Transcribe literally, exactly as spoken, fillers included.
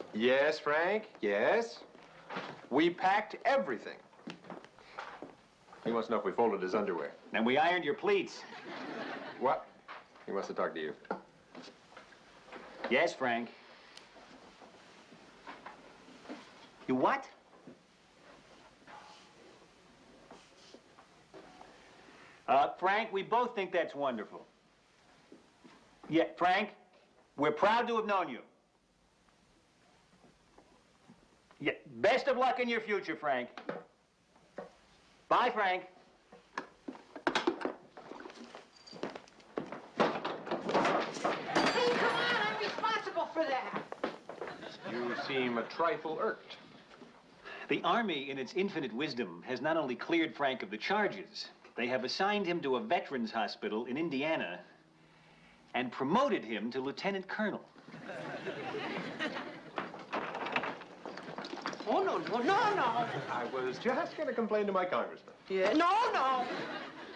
Yes, Frank, yes. We packed everything. He wants to know if we folded his underwear. And we ironed your pleats. What? He wants to talk to you. Yes, Frank. You what? Uh, Frank, we both think that's wonderful. Yeah, Frank, we're proud to have known you. Yeah, best of luck in your future, Frank. Bye, Frank. Hey, come on, I'm responsible for that. You seem a trifle irked. The Army, in its infinite wisdom, has not only cleared Frank of the charges, they have assigned him to a veterans hospital in Indiana and promoted him to lieutenant colonel. Oh, no, no, no, no. I was just going to complain to my congressman. Yeah, no, no.